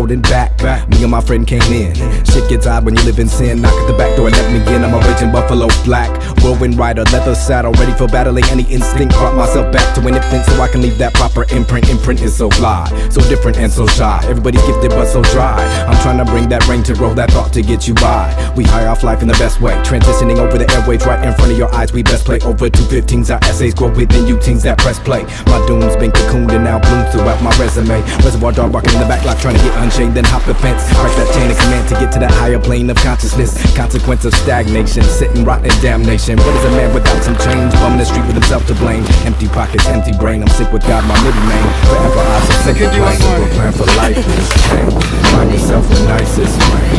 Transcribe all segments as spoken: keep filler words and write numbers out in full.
holding back. Me and my friend came in. Shit gets odd when you live in sin. Knock at the back door and let me in. I'm a raging buffalo black, whirlwind rider, leather saddle, ready for battling any instinct. Brought myself back to an infant so I can leave that proper imprint. Imprint is so fly, so different and so shy. Everybody's gifted but so dry. I'm trying to bring that rain to grow that thought to get you by. We high off life in the best way, transitioning over the airwaves right in front of your eyes. We best play over two fifteens. Our essays grow within you teens that press play. My doom's been cocooned and now blooms throughout my resume. Reservoir dog barking in the back lot, trying to get unchained, then hop the fence. Crack that chain of command to get to that higher plane of consciousness. Consequence of stagnation, sitting rotten damnation. What is a man without some change? Bumming the street with himself to blame. Empty pockets, empty brain. I'm sick with God, my middle name. Forever I so sick of plain. Simple plan for life is change. Find yourself the nicest way.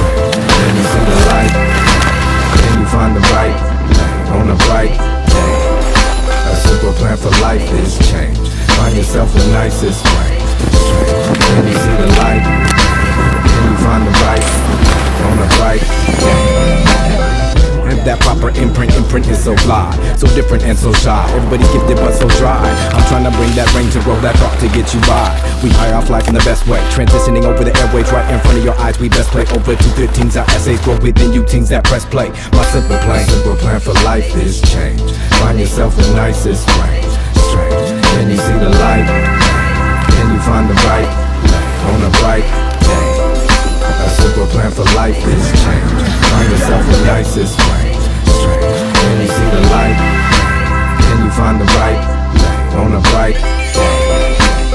Then you see the light, then you find the right lane on the bright day. A simple plan for life is change. Find yourself the nicest way. Then you see the light, then you find the right on the bright day. And that proper imprint, imprint is so fly, so different and so shy. Everybody's gifted but so dry. I'm trying to bring that rain to grow that thought to get you by. We high off life in the best way, transitioning over the airwaves right in front of your eyes. We best play over two fifteens. Our essays grow within you teens that press play. My simple plan, simple plan for life is change. Find yourself the nicest way. Strange. Then you see the light, then you find the right lane on a bright day. A simple plan for life is change. Find yourself the nicest way. Strange. Then you see the light, then you find the right lane on a bright day.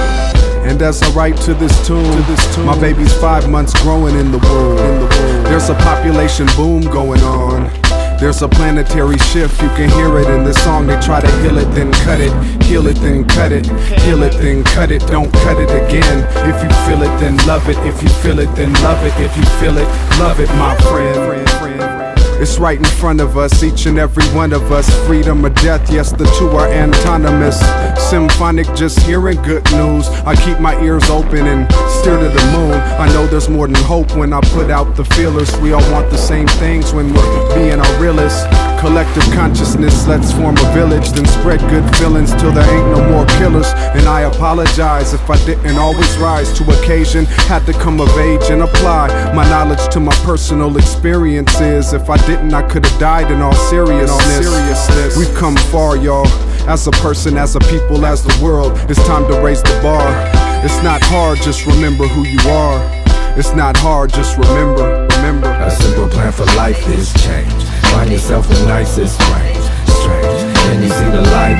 And as I write to this tune, to this tune, my baby's five months growing in the womb. In the womb. There's a population boom going on. There's a planetary shift, you can hear it in this song. They try to heal it, then cut it. Heal it, then cut it. Heal it, then cut it. Don't cut it again. If you feel it, then love it. If you feel it, then love it. If you feel it, love it, my friend. It's right in front of us, each and every one of us. Freedom or death, yes, the two are antonymous. Symphonic, just hearing good news. I keep my ears open and steer to the moon. I know there's more than hope when I put out the feelers. We all want the same things when we're being our realest. Collective consciousness, let's form a village, then spread good feelings till there ain't no more killers. And I apologize if I didn't always rise to occasion. Had to come of age and apply my knowledge to my personal experiences. If I didn't, I could've died in all seriousness. In all seriousness. We've come far, y'all. As a person, as a people, as the world. It's time to raise the bar. It's not hard, just remember who you are. It's not hard, just remember, remember. A simple plan for life is change. Find yourself the nicest way. Strange. Then you see the light,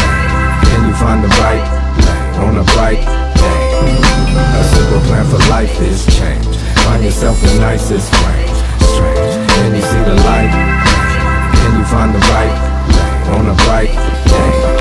then you find the right lane on a bright day. A simple plan for life is change. Find yourself the nicest way. Strange. Then you see the light, then you find the right lane on a bright day.